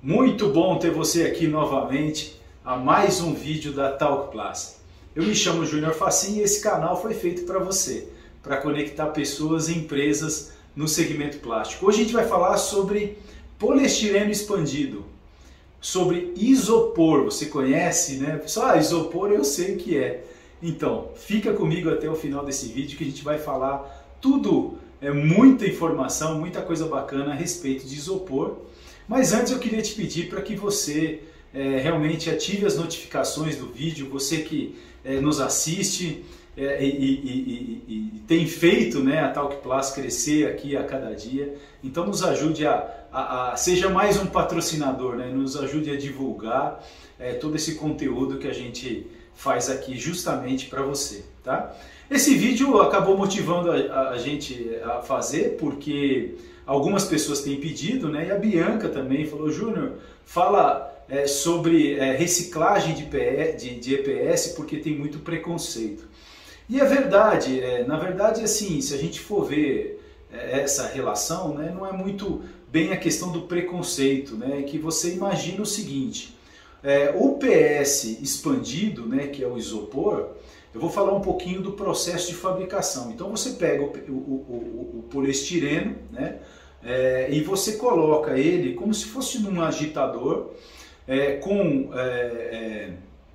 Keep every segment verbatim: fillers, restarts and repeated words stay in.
Muito bom ter você aqui novamente a mais um vídeo da Talk Plus. Eu me chamo Júnior Facim e esse canal foi feito para você, para conectar pessoas e empresas no segmento plástico. Hoje a gente vai falar sobre poliestireno expandido, sobre isopor. Você conhece, né? Pessoal, ah, isopor eu sei o que é. Então, fica comigo até o final desse vídeo que a gente vai falar tudo, é muita informação, muita coisa bacana a respeito de isopor. Mas antes eu queria te pedir para que você é, realmente ative as notificações do vídeo, você que é, nos assiste é, e, e, e, e tem feito, né, a Talk Plus crescer aqui a cada dia. Então nos ajude a, a, a seja mais um patrocinador, né, nos ajude a divulgar é, todo esse conteúdo que a gente faz aqui justamente para você, tá? Esse vídeo acabou motivando a, a gente a fazer porque algumas pessoas têm pedido, né? E a Bianca também falou: Júnior, fala é, sobre é, reciclagem de, de, de E P S porque tem muito preconceito. E é verdade, é, na verdade assim, se a gente for ver é, essa relação, né, não é muito bem a questão do preconceito, né? Que você imagina o seguinte, é, o P S expandido, né, que é o isopor, eu vou falar um pouquinho do processo de fabricação. Então você pega o, o, o, o poliestireno, né, é, e você coloca ele como se fosse num agitador é, com é, é,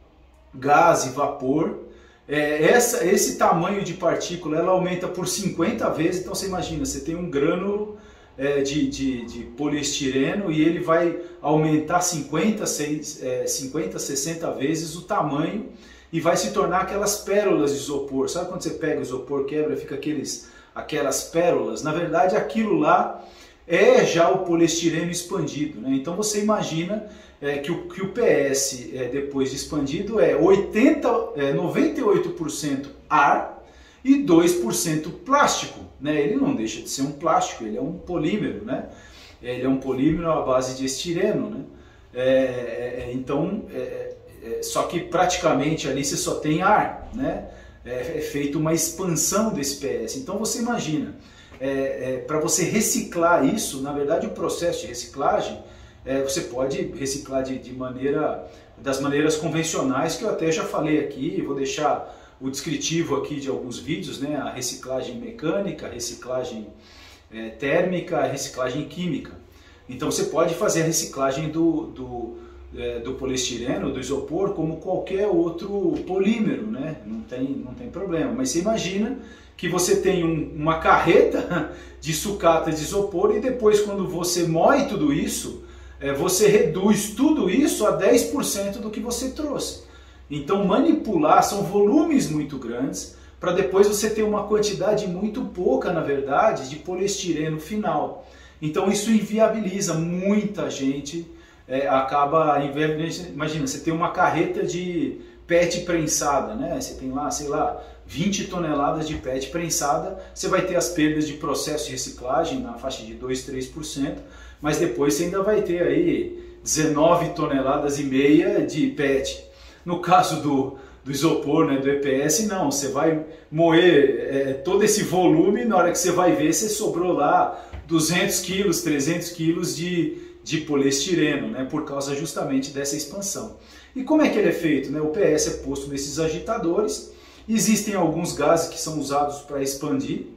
gás e vapor. É, essa, esse tamanho de partícula ela aumenta por cinquenta vezes. Então você imagina, você tem um grânulo é, de, de, de poliestireno e ele vai aumentar cinquenta, sessenta vezes o tamanho e vai se tornar aquelas pérolas de isopor. Sabe quando você pega o isopor, quebra, fica aqueles, aquelas pérolas? Na verdade, aquilo lá é já o poliestireno expandido, né? Então você imagina é, que, o, que o P S, é, depois de expandido, é, oitenta, é noventa e oito por cento ar e dois por cento plástico, né? Ele não deixa de ser um plástico, ele é um polímero, né? Ele é um polímero à base de estireno, né? É, é, então... É, só que praticamente ali você só tem ar, né? É, é feita uma expansão desse P S. Então você imagina, é, é, para você reciclar isso, na verdade o processo de reciclagem, é, você pode reciclar de, de maneira, das maneiras convencionais que eu até já falei aqui, vou deixar o descritivo aqui de alguns vídeos, né? A reciclagem mecânica, a reciclagem é, térmica, a reciclagem química. Então você pode fazer a reciclagem do, do do poliestireno, do isopor, como qualquer outro polímero, né? Não tem, não tem problema. Mas você imagina que você tem um, uma carreta de sucata de isopor e depois, quando você moe tudo isso, é, você reduz tudo isso a dez por cento do que você trouxe. Então manipular são volumes muito grandes para depois você ter uma quantidade muito pouca, na verdade, de poliestireno final. Então isso inviabiliza muita gente. É, acaba, imagina, você tem uma carreta de P E T prensada, né? Você tem lá, sei lá, vinte toneladas de P E T prensada, você vai ter as perdas de processo de reciclagem na faixa de dois, três por cento, mas depois você ainda vai ter aí dezenove toneladas e meia de P E T. No caso do, do isopor, né, do E P S, não, você vai moer é, todo esse volume, na hora que você vai ver, você sobrou lá duzentos quilos, trezentos quilos de de poliestireno, né, por causa justamente dessa expansão. E como é que ele é feito? Né? O P S é posto nesses agitadores, existem alguns gases que são usados para expandir,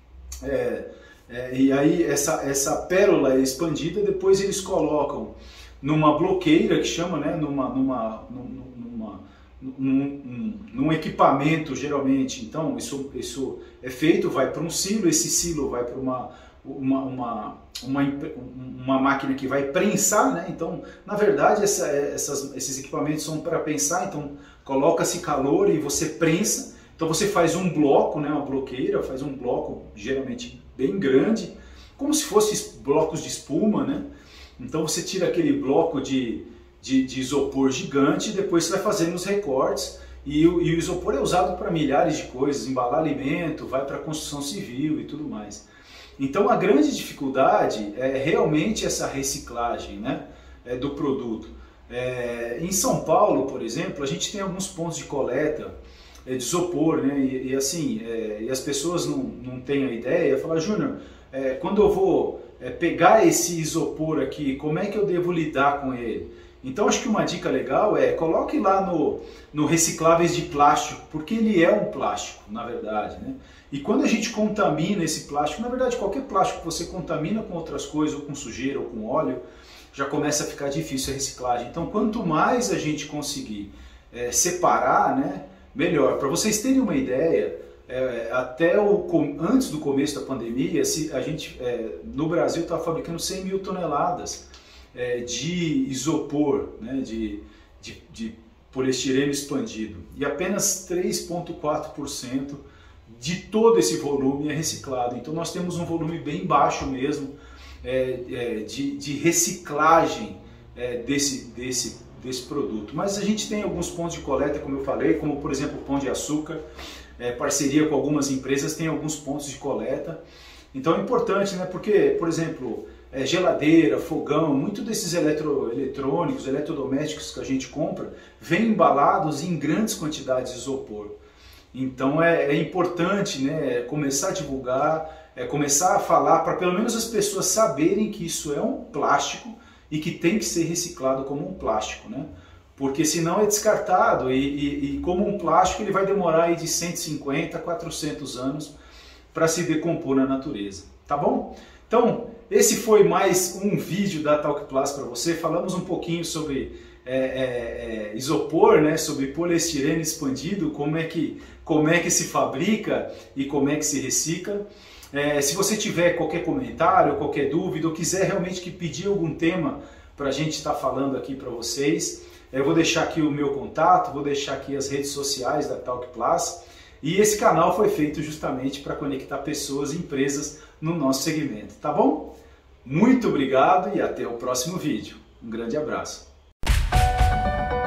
é, é, e aí essa, essa pérola é expandida, depois eles colocam numa bloqueira, que chama, né, numa, numa, numa, num, num equipamento geralmente. Então isso, isso é feito, vai para um silo, esse silo vai para uma Uma, uma, uma, uma máquina que vai prensar, né? Então, na verdade, essa, essas, esses equipamentos são para prensar, então coloca-se calor e você prensa. Então você faz um bloco, né? Uma bloqueira, faz um bloco geralmente bem grande, como se fosse blocos de espuma, né? Então você tira aquele bloco de, de, de isopor gigante e depois você vai fazendo os recortes. E o, e o isopor é usado para milhares de coisas, embalar alimento, vai para a construção civil e tudo mais. Então a grande dificuldade é realmente essa reciclagem, né, é, do produto. É, em São Paulo, por exemplo, a gente tem alguns pontos de coleta é, de isopor, né, e, e assim, é, e as pessoas não, não têm a ideia, falam: Júnior, é, quando eu vou é, pegar esse isopor aqui, como é que eu devo lidar com ele? Então acho que uma dica legal é coloque lá no, no recicláveis de plástico, porque ele é um plástico, na verdade, né? E quando a gente contamina esse plástico, na verdade qualquer plástico que você contamina com outras coisas, ou com sujeira, ou com óleo, já começa a ficar difícil a reciclagem. Então quanto mais a gente conseguir é, separar, né, melhor. Para vocês terem uma ideia, é, até o, antes do começo da pandemia, se a gente é, no Brasil estava fabricando cem mil toneladas é, de isopor, né, de, de, de poliestireno expandido, e apenas três vírgula quatro por cento de todo esse volume é reciclado. Então nós temos um volume bem baixo mesmo é, é, de, de reciclagem é, desse, desse, desse produto. Mas a gente tem alguns pontos de coleta, como eu falei, como por exemplo o Pão de Açúcar, é, parceria com algumas empresas, tem alguns pontos de coleta. Então é importante, né? Porque, por exemplo, é, geladeira, fogão, muito desses eletroeletrônicos, eletrodomésticos que a gente compra, vêm embalados em grandes quantidades de isopor. Então é, é importante, né, começar a divulgar, é, começar a falar para pelo menos as pessoas saberem que isso é um plástico e que tem que ser reciclado como um plástico, né? Porque senão é descartado e, e, e como um plástico ele vai demorar aí de cento e cinquenta a quatrocentos anos para se decompor na natureza, tá bom? Então esse foi mais um vídeo da Talkplast para você. Falamos um pouquinho sobre é, é, é, isopor, né, sobre poliestireno expandido, como é que como é que se fabrica e como é que se recicla. É, se você tiver qualquer comentário, qualquer dúvida, ou quiser realmente que pedir algum tema para a gente estar falando aqui para vocês, eu vou deixar aqui o meu contato, vou deixar aqui as redes sociais da Talkplast. E esse canal foi feito justamente para conectar pessoas e empresas no nosso segmento, tá bom? Muito obrigado e até o próximo vídeo. Um grande abraço.